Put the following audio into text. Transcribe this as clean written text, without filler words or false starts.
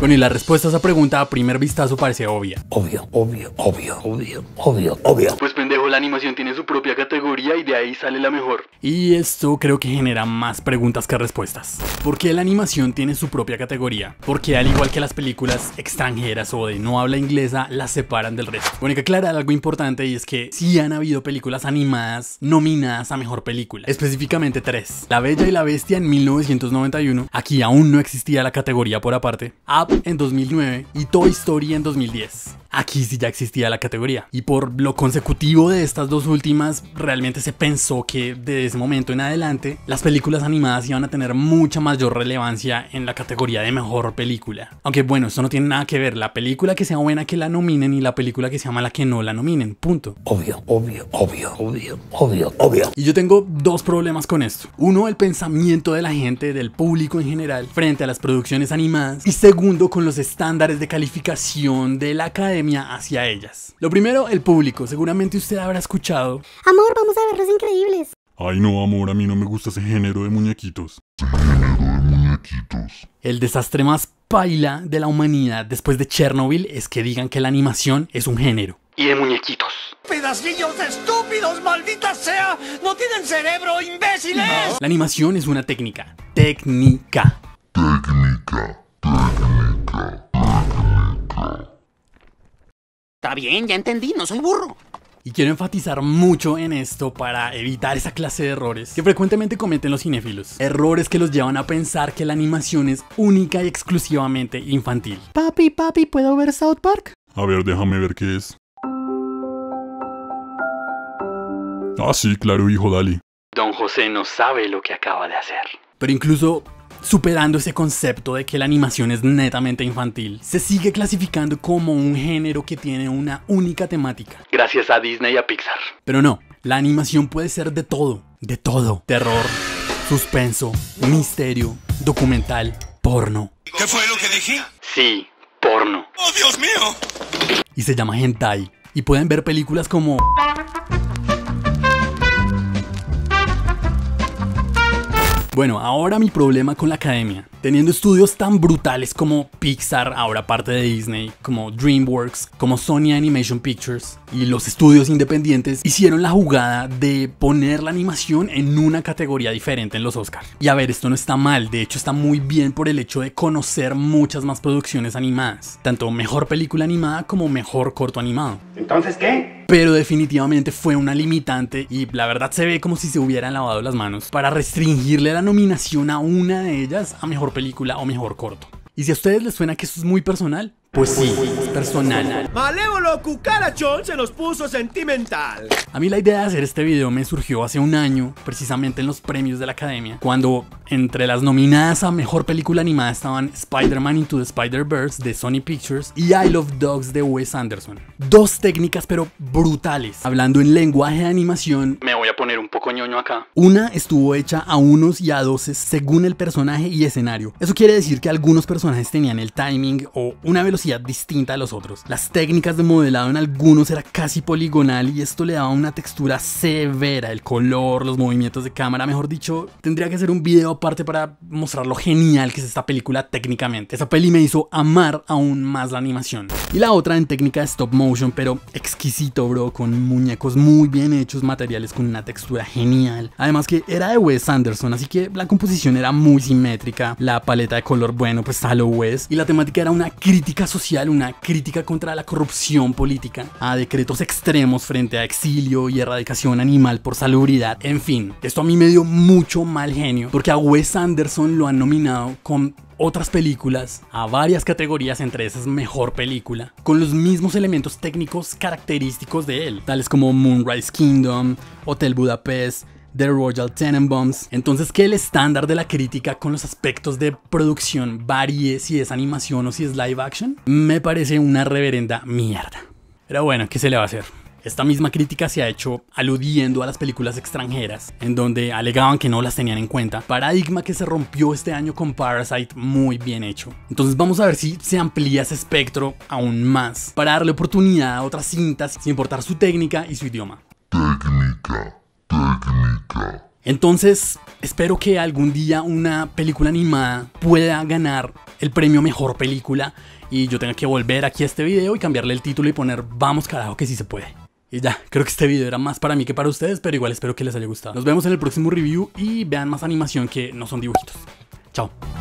Bueno, y la respuesta a esa pregunta a primer vistazo parece obvia. Obvio. Pues pendejo, la animación tiene su propia categoría y de ahí sale la mejor. Y esto creo que genera más preguntas que respuestas. ¿Por qué la animación tiene su propia categoría? Porque al igual que las películas extranjeras o de no habla inglesa, las separan del resto. Bueno, hay que aclarar algo importante, y es que sí han habido películas animadas nominadas a mejor película. Específicamente 3. La Bella y la Bestia en 1991. Aquí aún no existía la categoría por aparte. Up en 2009 y Toy Story en 2010. Aquí sí ya existía la categoría. Y por lo consecutivo de estas dos últimas, realmente se pensó que de ese momento en adelante las películas animadas iban a tener mucha mayor relevancia en la categoría de mejor película. Aunque bueno, esto no tiene nada que ver. La película que sea buena que la nominen y la película que sea mala que no la nominen. Punto. Obvio. Y yo tengo dos problemas con esto. Uno, el pensamiento de la gente, del público en general, frente a las producciones animadas. Y segundo, con los estándares de calificación de la academia hacia ellas. Lo primero, el público. Seguramente usted habrá escuchado: amor, vamos a ver Los Increíbles. Ay no, amor, a mí no me gusta ese género de muñequitos. El desastre más paila de la humanidad después de Chernobyl es que digan que la animación es un género. Y de muñequitos. ¡Pedacillos de estúpidos, maldita sea! ¡No tienen cerebro, imbéciles! La animación es una técnica. Técnica. Está bien, ya entendí, no soy burro. Y quiero enfatizar mucho en esto para evitar esa clase de errores que frecuentemente cometen los cinéfilos. Errores que los llevan a pensar que la animación es única y exclusivamente infantil. Papi, ¿puedo ver South Park? A ver, déjame ver qué es. Ah, sí, claro, hijo, dale. Don José no sabe lo que acaba de hacer. Pero incluso superando ese concepto de que la animación es netamente infantil, se sigue clasificando como un género que tiene una única temática. Gracias a Disney y a Pixar. Pero no, la animación puede ser de todo. De todo. Terror, suspenso, misterio, documental, porno. ¿Qué fue lo que dije? Sí, porno. ¡Oh, Dios mío! Y se llama hentai. Y pueden ver películas como... Bueno, ahora mi problema con la academia. Teniendo estudios tan brutales como Pixar, ahora parte de Disney, como DreamWorks, como Sony Animation Pictures, y los estudios independientes hicieron la jugada de poner la animación en una categoría diferente en los Oscars. Y a ver, esto no está mal, de hecho está muy bien por el hecho de conocer muchas más producciones animadas, tanto mejor película animada como mejor corto animado. ¿Entonces qué? Pero definitivamente fue una limitante y la verdad se ve como si se hubieran lavado las manos para restringirle la nominación a una de ellas a mejor película o mejor corto. Y si a ustedes les suena que eso es muy personal, pues sí, es personal. Malévolo cucarachón se nos puso sentimental. A mí la idea de hacer este video me surgió hace un año, precisamente en los premios de la academia, cuando entre las nominadas a mejor película animada estaban Spider-Man Into the Spider-Verse de Sony Pictures y I Love Dogs de Wes Anderson. Dos técnicas pero brutales. Hablando en lenguaje de animación, me voy a poner un poco ñoño acá. Una estuvo hecha a unos y a doces según el personaje y escenario. Eso quiere decir que algunos personajes tenían el timing o una velocidad distinta a los otros. Las técnicas de modelado en algunos era casi poligonal y esto le daba una textura severa. El color, los movimientos de cámara, mejor dicho, tendría que ser un video aparte para mostrar lo genial que es esta película técnicamente. Esa peli me hizo amar aún más la animación. Y la otra en técnica de stop motion, pero exquisito, bro, con muñecos muy bien hechos, materiales con una textura genial. Además que era de Wes Anderson, así que la composición era muy simétrica, la paleta de color, bueno, pues a lo Wes, y la temática era una crítica social, una crítica contra la corrupción política, a decretos extremos frente a exilio y erradicación animal por salubridad. En fin, esto a mí me dio mucho mal genio, porque a Wes Anderson lo han nominado con otras películas a varias categorías, entre esas mejor película, con los mismos elementos técnicos característicos de él, tales como Moonrise Kingdom, Hotel Budapest, The Royal Tenenbaums. Entonces, que el estándar de la crítica con los aspectos de producción varíe si es animación o si es live action, me parece una reverenda mierda. Pero bueno, ¿qué se le va a hacer? Esta misma crítica se ha hecho aludiendo a las películas extranjeras, en donde alegaban que no las tenían en cuenta. Paradigma que se rompió este año con Parasite, muy bien hecho. Entonces vamos a ver si se amplía ese espectro aún más, para darle oportunidad a otras cintas sin importar su técnica y su idioma. Entonces, espero que algún día una película animada pueda ganar el premio Mejor Película y yo tenga que volver aquí a este video y cambiarle el título y poner vamos carajo que sí se puede. Y ya, creo que este video era más para mí que para ustedes, pero igual espero que les haya gustado. Nos vemos en el próximo review y vean más animación que no son dibujitos. Chao.